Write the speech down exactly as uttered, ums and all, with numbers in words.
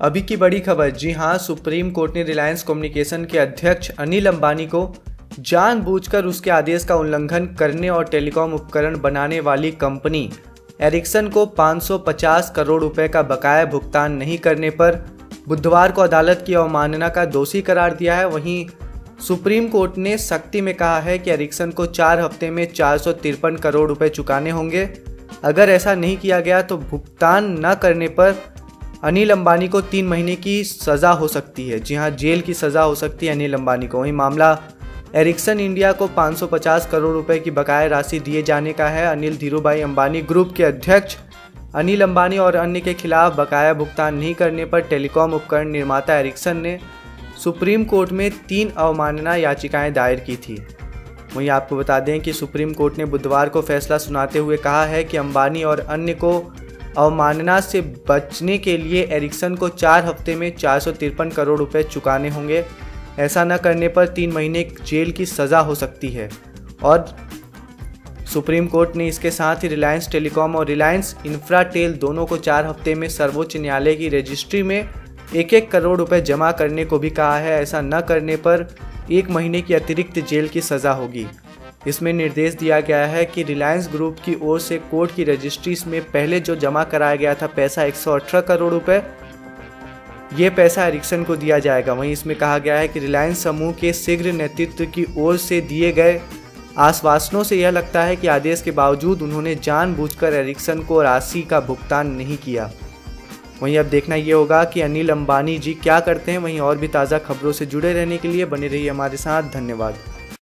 अभी की बड़ी खबर, जी हां, सुप्रीम कोर्ट ने रिलायंस कम्युनिकेशन के अध्यक्ष अनिल अंबानी को जानबूझकर उसके आदेश का उल्लंघन करने और टेलीकॉम उपकरण बनाने वाली कंपनी एरिक्सन को पाँच सौ पचास करोड़ रुपए का बकाया भुगतान नहीं करने पर बुधवार को अदालत की अवमानना का दोषी करार दिया है। वहीं सुप्रीम कोर्ट ने सख्ती में कहा है कि एरिक्सन को चार हफ्ते में चार सौ तिरपन करोड़ रुपए चुकाने होंगे। अगर ऐसा नहीं किया गया तो भुगतान न करने पर अनिल अंबानी को तीन महीने की सज़ा हो सकती है। जी हां, जेल की सज़ा हो सकती है अनिल अंबानी को। वहीं मामला एरिक्सन इंडिया को पाँच सौ पचास करोड़ रुपए की बकाया राशि दिए जाने का है। अनिल धीरूभाई अंबानी ग्रुप के अध्यक्ष अनिल अंबानी और अन्य के खिलाफ बकाया भुगतान नहीं करने पर टेलीकॉम उपकरण निर्माता एरिक्सन ने सुप्रीम कोर्ट में तीन अवमानना याचिकाएं दायर की थी। वहीं आपको बता दें कि सुप्रीम कोर्ट ने बुधवार को फैसला सुनाते हुए कहा है कि अंबानी और अन्य को अवमानना से बचने के लिए एरिक्सन को चार हफ्ते में चार सौ तिरपन करोड़ रुपए चुकाने होंगे। ऐसा न करने पर तीन महीने जेल की सज़ा हो सकती है। और सुप्रीम कोर्ट ने इसके साथ ही रिलायंस टेलीकॉम और रिलायंस इंफ्राटेल दोनों को चार हफ्ते में सर्वोच्च न्यायालय की रजिस्ट्री में एक एक करोड़ रुपए जमा करने को भी कहा है। ऐसा न करने पर एक महीने की अतिरिक्त जेल की सज़ा होगी। इसमें निर्देश दिया गया है कि रिलायंस ग्रुप की ओर से कोर्ट की रजिस्ट्री में पहले जो जमा कराया गया था पैसा एक सौ अठारह करोड़ रुपए, ये पैसा एरिक्सन को दिया जाएगा। वहीं इसमें कहा गया है कि रिलायंस समूह के शीघ्र नेतृत्व की ओर से दिए गए आश्वासनों से यह लगता है कि आदेश के बावजूद उन्होंने जानबूझकर एरिक्सन को राशि का भुगतान नहीं किया। वहीं अब देखना ये होगा कि अनिल अंबानी जी क्या करते हैं। वहीं और भी ताज़ा खबरों से जुड़े रहने के लिए बने रहिए हमारे साथ। धन्यवाद।